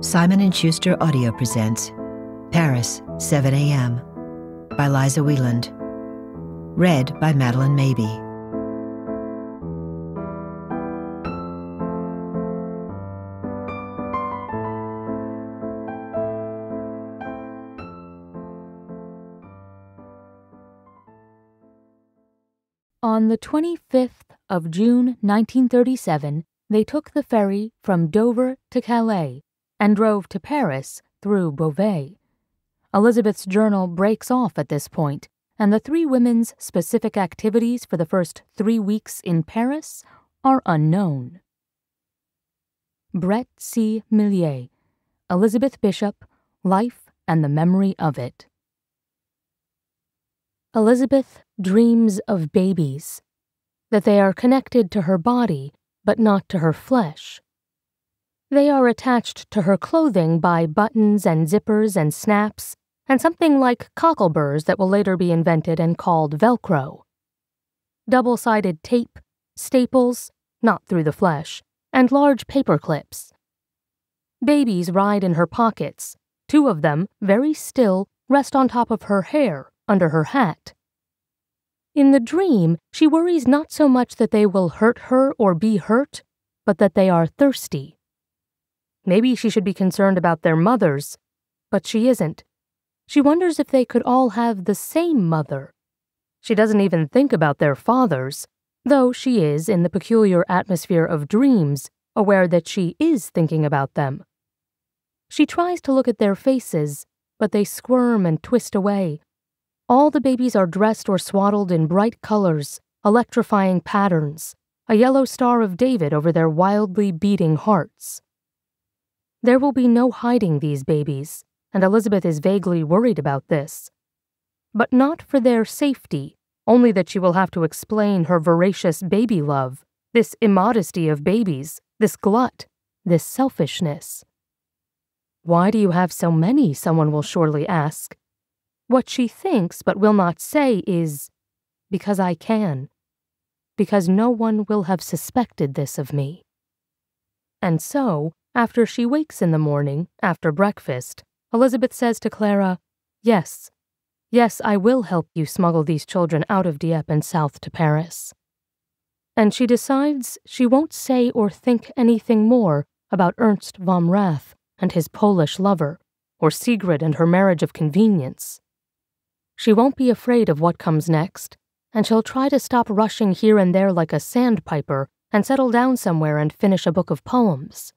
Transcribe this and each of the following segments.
Simon & Schuster Audio presents Paris, 7 a.m. by Liza Wieland. Read by Madeleine Maby. On the 25th of June 1937, they took the ferry from Dover to Calais and drove to Paris through Beauvais. Elizabeth's journal breaks off at this point, and the three women's specific activities for the first 3 weeks in Paris are unknown. Brett C. Millier, Elizabeth Bishop, Life and the Memory of It. Elizabeth dreams of babies, that they are connected to her body but not to her flesh. They are attached to her clothing by buttons and zippers and snaps and something like cockleburs that will later be invented and called Velcro. Double-sided tape, staples, not through the flesh, and large paper clips. Babies ride in her pockets. 2 of them, very still, rest on top of her hair, under her hat. In the dream, she worries not so much that they will hurt her or be hurt, but that they are thirsty. Maybe she should be concerned about their mothers, but she isn't. She wonders if they could all have the same mother. She doesn't even think about their fathers, though she is, in the peculiar atmosphere of dreams, aware that she is thinking about them. She tries to look at their faces, but they squirm and twist away. All the babies are dressed or swaddled in bright colors, electrifying patterns, a yellow Star of David over their wildly beating hearts. There will be no hiding these babies, and Elizabeth is vaguely worried about this. But not for their safety, only that she will have to explain her voracious baby love, this immodesty of babies, this glut, this selfishness. Why do you have so many, someone will surely ask. What she thinks but will not say is, because I can. Because no one will have suspected this of me. And so, after she wakes in the morning, after breakfast, Elizabeth says to Clara, Yes, I will help you smuggle these children out of Dieppe and south to Paris. And she decides she won't say or think anything more about Ernst vom Rath and his Polish lover, or Sigrid and her marriage of convenience. She won't be afraid of what comes next, and she'll try to stop rushing here and there like a sandpiper and settle down somewhere and finish a book of poems.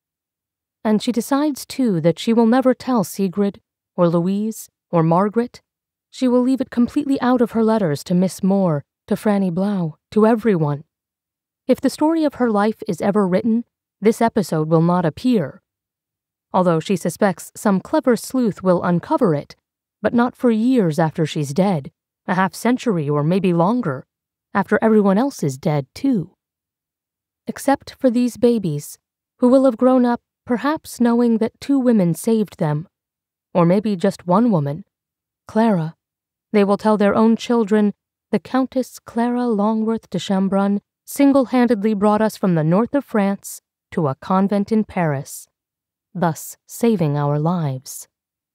And she decides, too, that she will never tell Sigrid, or Louise, or Margaret. She will leave it completely out of her letters to Miss Moore, to Franny Blau, to everyone. If the story of her life is ever written, this episode will not appear. Although she suspects some clever sleuth will uncover it, but not for years after she's dead, a half-century or maybe longer, after everyone else is dead, too. Except for these babies, who will have grown up perhaps knowing that 2 women saved them, or maybe just one woman, Clara. They will tell their own children, the Countess Clara Longworth de Chambrun single-handedly brought us from the north of France to a convent in Paris, thus saving our lives.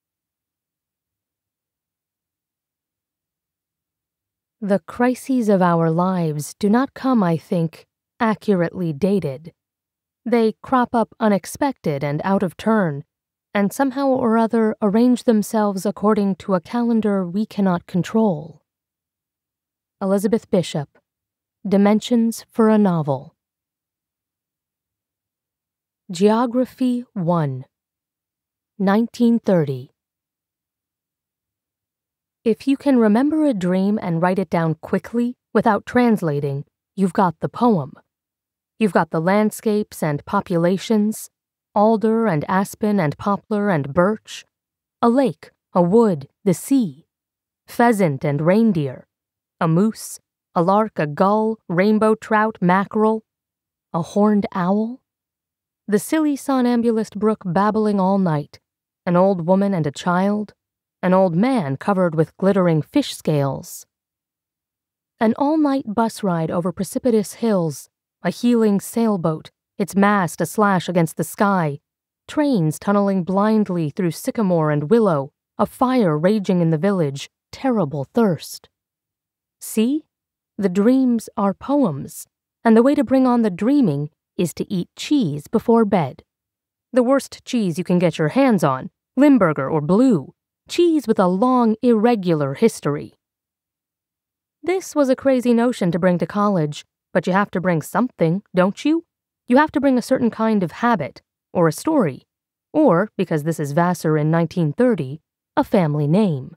The crises of our lives do not come, I think, accurately dated. They crop up unexpected and out of turn, and somehow or other arrange themselves according to a calendar we cannot control. Elizabeth Bishop, Dimensions for a Novel. Geography 1, 1930. If you can remember a dream and write it down quickly, without translating, you've got the poem. You've got the landscapes and populations, alder and aspen and poplar and birch, a lake, a wood, the sea, pheasant and reindeer, a moose, a lark, a gull, rainbow trout, mackerel, a horned owl, the silly somnambulist brook babbling all night, an old woman and a child, an old man covered with glittering fish scales, an all-night bus ride over precipitous hills, a heeling sailboat, its mast a slash against the sky, trains tunneling blindly through sycamore and willow, a fire raging in the village, terrible thirst. See? The dreams are poems, and the way to bring on the dreaming is to eat cheese before bed. The worst cheese you can get your hands on, Limburger or Blue, cheese with a long, irregular history. This was a crazy notion to bring to college, but you have to bring something, don't you? You have to bring a certain kind of habit, or a story, or, because this is Vassar in 1930, a family name.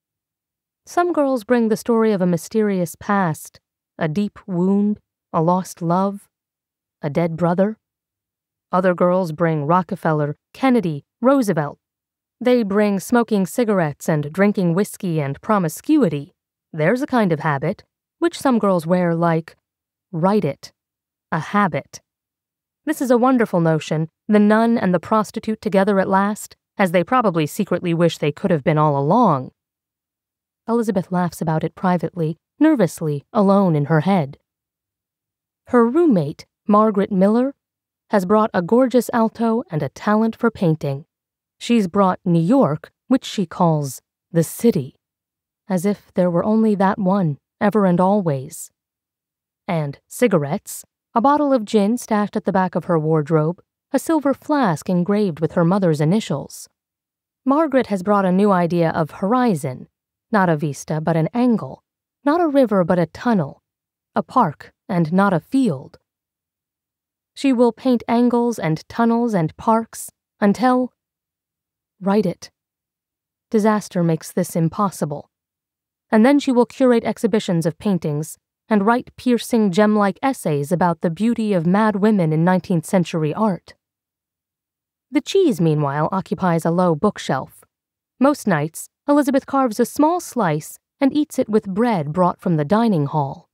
Some girls bring the story of a mysterious past, a deep wound, a lost love, a dead brother. Other girls bring Rockefeller, Kennedy, Roosevelt. They bring smoking cigarettes and drinking whiskey and promiscuity. There's a kind of habit, which some girls wear like, write it, a habit. This is a wonderful notion, the nun and the prostitute together at last, as they probably secretly wish they could have been all along. Elizabeth laughs about it privately, nervously, alone in her head. Her roommate, Margaret Miller, has brought a gorgeous alto and a talent for painting. She's brought New York, which she calls the city, as if there were only that one, ever and always. And cigarettes, a bottle of gin stashed at the back of her wardrobe, a silver flask engraved with her mother's initials. Margaret has brought a new idea of horizon, not a vista but an angle, not a river but a tunnel, a park and not a field. She will paint angles and tunnels and parks until... Write it. Disaster makes this impossible. And then she will curate exhibitions of paintings and write piercing gem-like essays about the beauty of mad women in 19th century art. The cheese, meanwhile, occupies a low bookshelf. Most nights, Elizabeth carves a small slice and eats it with bread brought from the dining hall.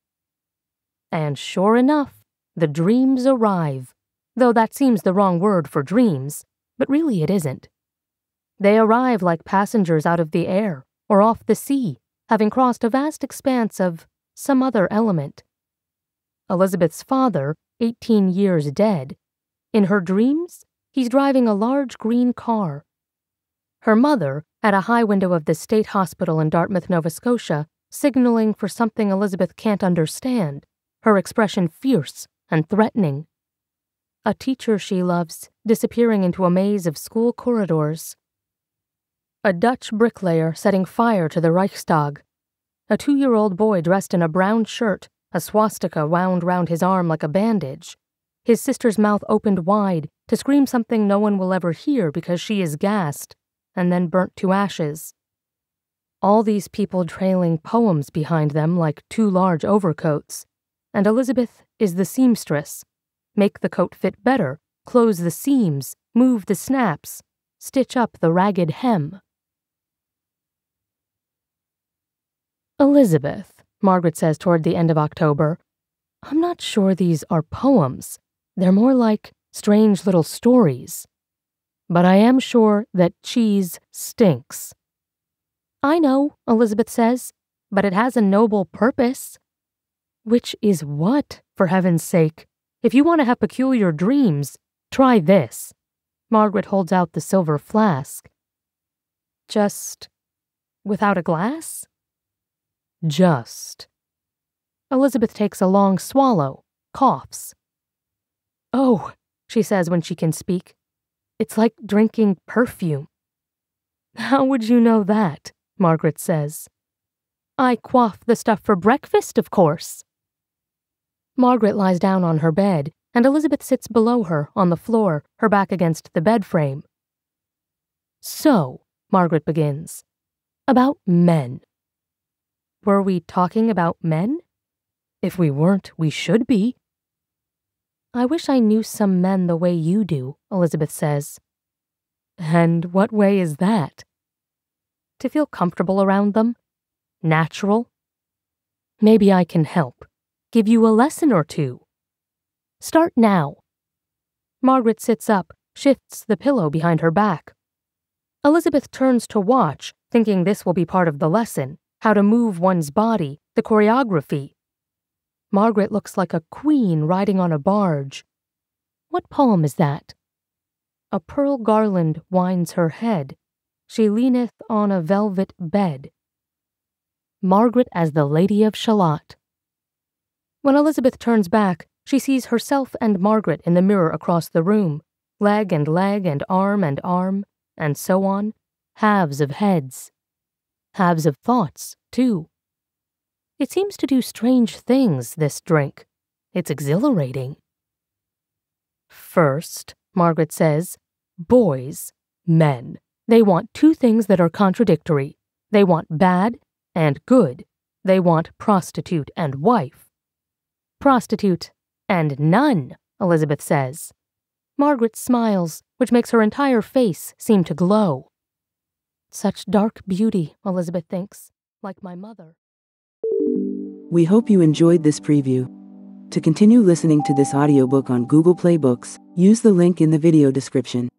And sure enough, the dreams arrive, though that seems the wrong word for dreams, but really it isn't. They arrive like passengers out of the air or off the sea, having crossed a vast expanse of some other element. Elizabeth's father, 18 years dead. In her dreams, he's driving a large green car. Her mother, at a high window of the state hospital in Dartmouth, Nova Scotia, signaling for something Elizabeth can't understand, her expression fierce and threatening. A teacher she loves disappearing into a maze of school corridors. A Dutch bricklayer setting fire to the Reichstag. A 2-year-old boy dressed in a brown shirt, a swastika wound round his arm like a bandage. His sister's mouth opened wide to scream something no one will ever hear because she is gassed, and then burnt to ashes. All these people trailing poems behind them like 2 large overcoats, and Elizabeth is the seamstress. Make the coat fit better, close the seams, move the snaps, stitch up the ragged hem. Elizabeth, Margaret says toward the end of October, I'm not sure these are poems. They're more like strange little stories. But I am sure that cheese stinks. I know, Elizabeth says, but it has a noble purpose. Which is what, for heaven's sake? If you want to have peculiar dreams, try this. Margaret holds out the silver flask. Just without a glass? Just. Elizabeth takes a long swallow, coughs. Oh, she says when she can speak. It's like drinking perfume. How would you know that? Margaret says. I quaff the stuff for breakfast, of course. Margaret lies down on her bed, and Elizabeth sits below her on the floor, her back against the bed frame. So, Margaret begins, about men. Were we talking about men? If we weren't, we should be. I wish I knew some men the way you do, Elizabeth says. And what way is that? To feel comfortable around them? Natural? Maybe I can help. Give you a lesson or two. Start now. Margaret sits up, shifts the pillow behind her back. Elizabeth turns to watch, thinking this will be part of the lesson, how to move one's body, the choreography. Margaret looks like a queen riding on a barge. What poem is that? a pearl garland winds her head. She leaneth on a velvet bed. Margaret as the Lady of Shalott. When Elizabeth turns back, she sees herself and Margaret in the mirror across the room, leg and arm, and so on, halves of heads. Halves of thoughts, too. It seems to do strange things, this drink. It's exhilarating. First, Margaret says, boys, men. They want two things that are contradictory. They want bad and good. They want prostitute and wife. Prostitute and none, Elizabeth says. Margaret smiles, which makes her entire face seem to glow. Such dark beauty, Elizabeth thinks, like my mother. We hope you enjoyed this preview. To continue listening to this audiobook on Google Play Books, use the link in the video description.